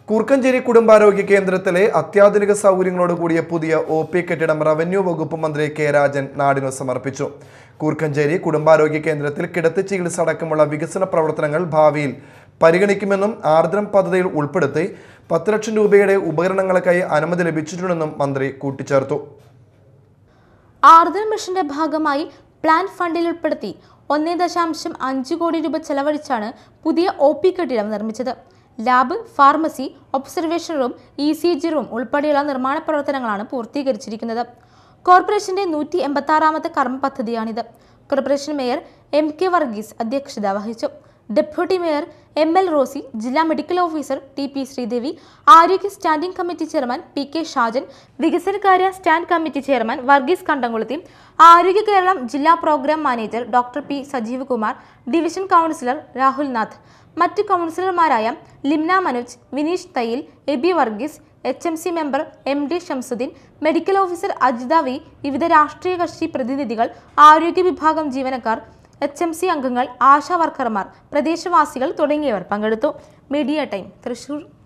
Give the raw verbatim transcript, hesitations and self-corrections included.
കൂർക്കഞ്ചേരി കുടുംബാരോഗ്യ കേന്ദ്രത്തിലെ അത്യാധുനിക സൗകര്യങ്ങളോട് കൂടിയ പുതിയ ഒ പി കെട്ടിടം റവന്യൂ വകുപ്പ് മന്ത്രി കെ രാജൻ നാടിനു സമർപ്പിച്ചു. കൂർക്കഞ്ചേരി കുടുംബാരോഗ്യ കേന്ദ്രത്തിൽ കിടത്തി ചികിത്സ അടക്കമുള്ള വികസന പ്രവർത്തനങ്ങൾ ഭാവിയിൽ പരിഗണിക്കുമെന്നും ആർദ്രം പദ്ധതിയിൽ ഉൾപ്പെടുത്തി പത്ത് ലക്ഷം രൂപയുടെ ഉപകരണങ്ങൾക്കായി അനുമതി ലഭിച്ചിട്ടുണ്ടെന്നും മന്ത്രി കൂട്ടിച്ചേർത്തു. ആർദ്രം മിഷന്റെ ഭാഗമായി പ്ലാൻ ഫണ്ടിൽ ഉൾപ്പെടുത്തി ഒന്നേ ദശാംശം അഞ്ച് കോടി രൂപ ചെലവഴിച്ചാണ് പുതിയ ഒ പി കെട്ടിടം നിർമ്മിച്ചത്. Lab, pharmacy, observation room, E C G room ഉൾപ്പെടെയുള്ള നിർമ്മാണ പ്രവർത്തനങ്ങളാണ് പൂർത്തീകരിച്ചിരിക്കുന്നത്. കോർപ്പറേഷന്റെ നൂറ്റി എൺപത്തി ആറാമത്തെ കർമ്മ പദ്ധതിയാണിത്. Corporation mayor M K Varghese അധ്യക്ഷത വഹിച്ചു. Deputy mayor M L Rosy, ജില്ലാ medical officer T P Sreedevi, ആരോഗ്യ standing committee chairman P K Shajan, വികസനകാര്യ stand committee chairman Varghese Kandamkulathi, Arogya Keralam ജില്ലാ programme manager doctor P Sajeev Kumar, division councillor Rahul Nath, മറ്റ് കൗൺസിലർമാരായ Limna Manoj, Vineesh Thayyil, Eby Varghese, H M C member M D Shamsuddin, medical officer Ajitha V, വിവിധ രാഷ്ട്രീയ കക്ഷി പ്രതിനിധികൾ, ആരോഗ്യ വിഭാഗം ജീവനക്കാർ, എച്ച് എം സി അംഗങ്ങൾ, ആശാ വർക്കർമാർ, പ്രദേശവാസികൾ തുടങ്ങിയവർ പങ്കെടുത്തു. Media time, Thrissur.